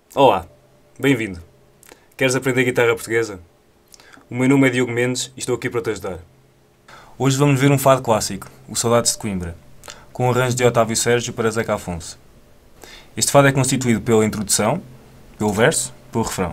Olá, bem-vindo. Queres aprender guitarra portuguesa? O meu nome é Diogo Mendes e estou aqui para te ajudar. Hoje vamos ver um fado clássico, o Saudades de Coimbra, com um arranjo de Otávio Sérgio para Zeca Afonso. Este fado é constituído pela introdução, pelo verso, pelo refrão.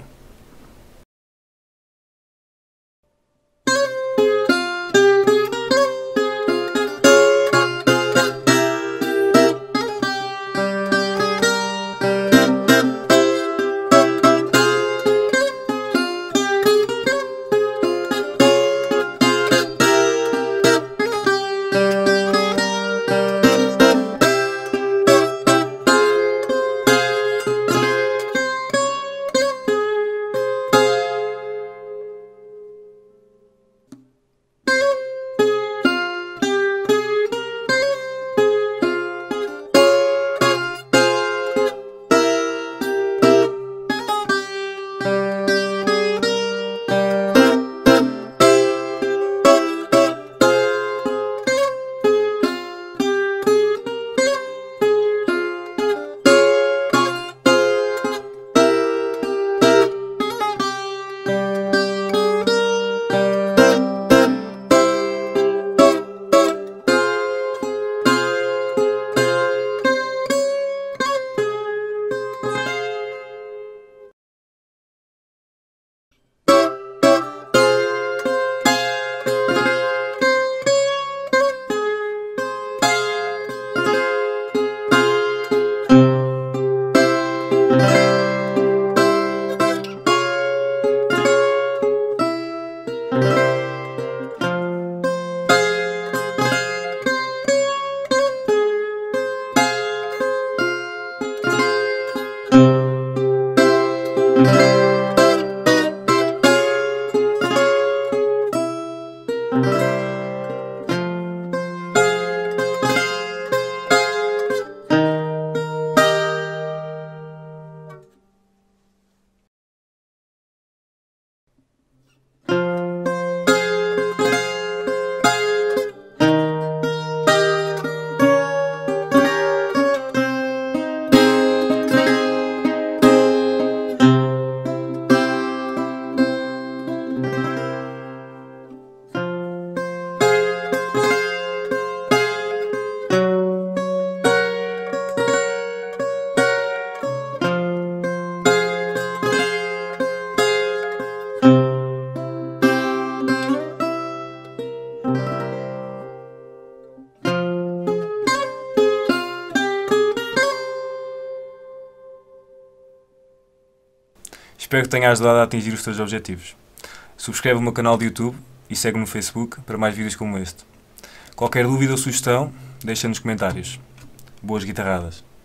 Espero que tenha ajudado a atingir os teus objetivos. Subscreve o meu canal de YouTube e segue-me no Facebook para mais vídeos como este. Qualquer dúvida ou sugestão, deixa nos comentários. Boas guitarradas!